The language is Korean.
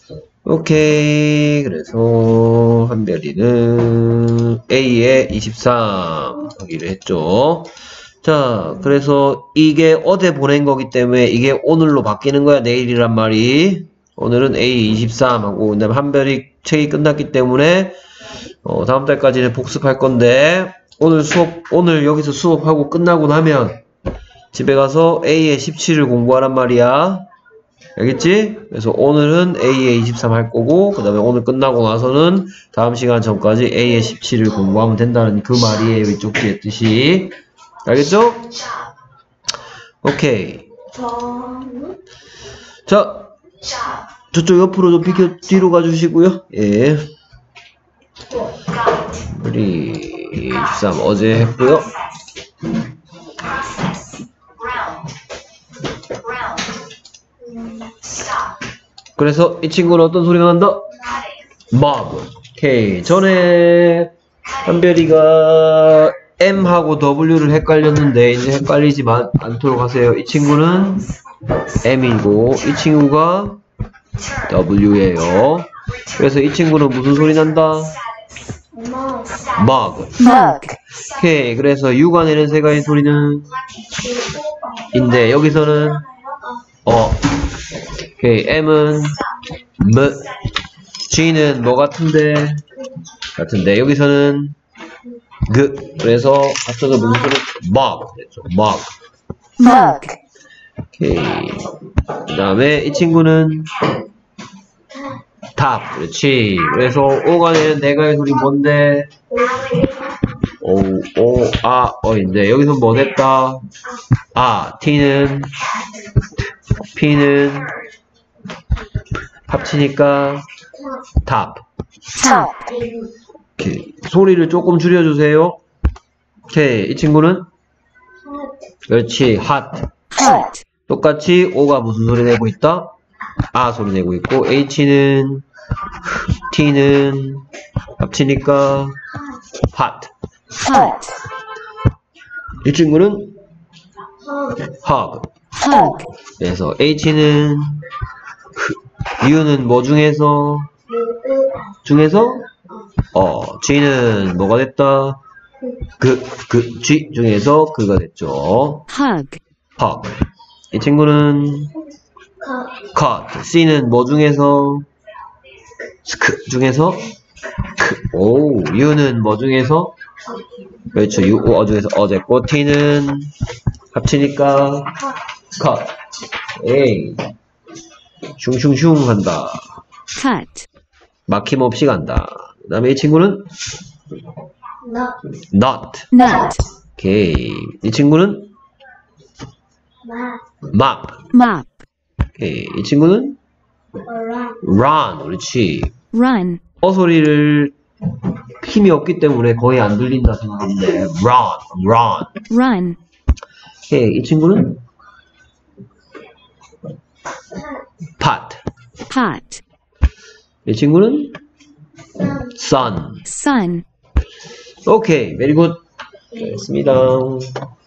오케이. 그래서 한별이는 A에 23 하기로 했죠. 자, 그래서 이게 어제 보낸 거기 때문에 이게 오늘로 바뀌는 거야. 내일이란 말이. 오늘은 A 23 하고, 그다음에 한별이 책이 끝났기 때문에 다음 달까지는 복습할 건데, 오늘 여기서 수업하고 끝나고 나면 집에 가서 A의 17을 공부하란 말이야. 알겠지? 그래서 오늘은 A의 23 할 거고, 그 다음에 오늘 끝나고 나서는 다음 시간 전까지 A의 17을 공부하면 된다는 그 말이에요. 이쪽 뒤에 뜻이. 알겠죠? 오케이. 자, 저쪽 옆으로 좀 비켜 뒤로 가주시고요. 예. 우리 23 어제 했고요. 그래서 이 친구는 어떤 소리가 난다? mob. 오케이. 전에 한별이가 M하고 W를 헷갈렸는데 이제 헷갈리지 않도록 하세요. 이 친구는 M이고 이 친구가 W예요. 그래서 이 친구는 무슨 소리 난다? mug. 오케이. 그래서 U가 내는 세 가지 소리는 인데 여기서는 오케이. M은 M, G는 뭐 같은데 여기서는 G. 그래서 합쳐서 무슨 소리? mug. mug. 오케이. 그 다음에 이 친구는 top. 그렇지. 그래서 O가 내는 네 가지 소리 뭔데? 인데 여기서 뭐 됐다? T는 P는 합치니까 top. 오케이. 소리를 조금 줄여주세요. 오케이. 이 친구는? 그렇지. hot. 똑같이 O가 무슨 소리 내고 있다? 소리 내고 있고 H는 T는 합치니까 hot. 이 친구는 hug. 그래서 H는 U는 뭐 중에서 G는 뭐가 됐다? G 중에서 그가 됐죠. hug. 이 친구는 cut. C는 뭐 중에서? 중에서? U는 뭐 중에서? 그렇죠. U 중에서 어제고 T는 합치니까 cut. 에이. 슝슝슝 한다. cut. 막힘없이 간다. 그 다음에 이 친구는? not. 오케이. 이 친구는? map. 오케이. 이 친구는? run. 그렇지. run. 소리를 힘이 없기 때문에 거의 안 들린다 생각하는데 run. 오케이. 이 친구는? pot. 이 친구는? sun. sun. 오케이. very good. 됐습니다.